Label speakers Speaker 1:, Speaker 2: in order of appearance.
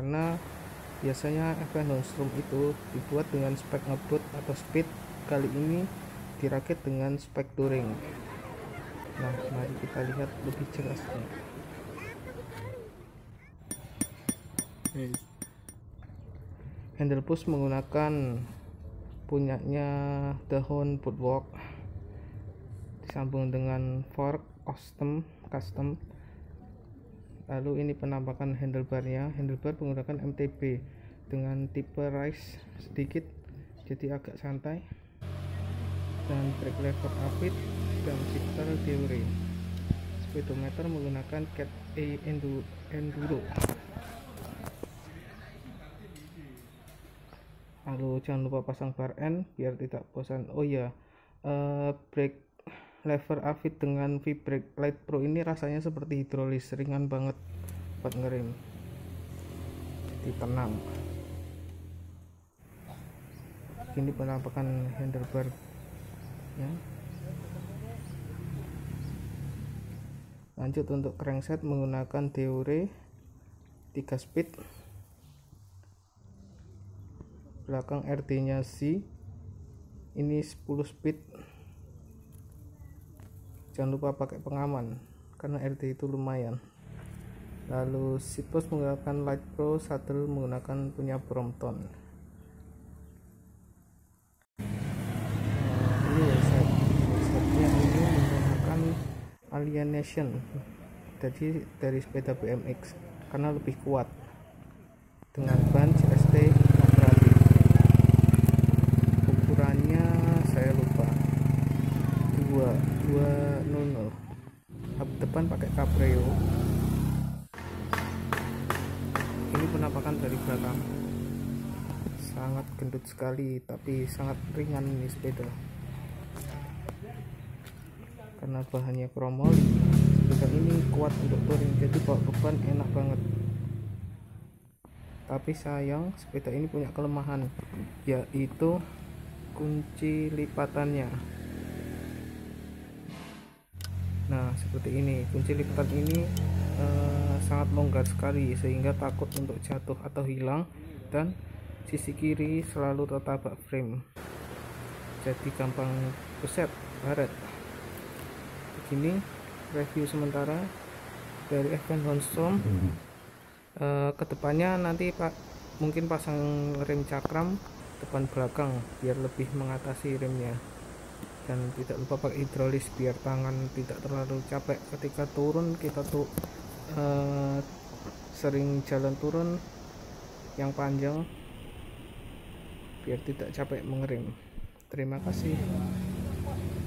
Speaker 1: karena biasanya Evan Holmstrom itu dibuat dengan spek ngebut atau speed, kali ini dirakit dengan spek touring. Nah, mari kita lihat lebih jelasnya. Handle push menggunakan punyanya Dahon Boardwalk, disambung dengan fork custom. Lalu ini penampakan handlebarnya. Handlebar menggunakan MTB dengan tipe rise sedikit, jadi agak santai, dan brake lever Avid dan shifter Deore. Speedometer menggunakan Cat A Enduro. Lalu jangan lupa pasang bar N biar tidak bosan. Oh ya, brake lever Avid dengan V-Brake Lite Pro ini rasanya seperti hidrolis, ringan banget buat ngerem, jadi tenang. Ini penampakan handlebar ya. Lanjut untuk crankset menggunakan Deore 3 speed, belakang RD nya Z, ini 10 speed. Jangan lupa pakai pengaman karena RD itu lumayan. Lalu seat post menggunakan Light Pro, saddle menggunakan punya Brompton. Ini websitenya ini menggunakan Alienation, jadi dari sepeda BMX karena lebih kuat dengan ban CST kooperatif. Ukurannya saya lupa, 200. Depan pakai Cabreo. Ini penampakan dari belakang, sangat gendut sekali tapi sangat ringan ini sepeda karena bahannya kromol. Sepeda ini kuat untuk touring, jadi bawa beban enak banget. Tapi sayang sepeda ini punya kelemahan, yaitu kunci lipatannya. Nah, seperti ini, kunci lipatan ini sangat longgar sekali sehingga takut untuk jatuh atau hilang, dan sisi kiri selalu tertabak frame, jadi gampang keset baret. Begini review sementara dari Evan Holmstrom. Kedepannya nanti mungkin pasang rem cakram depan belakang biar lebih mengatasi remnya, dan tidak lupa pakai hidrolis biar tangan tidak terlalu capek ketika turun. Kita tuh sering jalan turun yang panjang biar tidak capek mengerem. Terima kasih.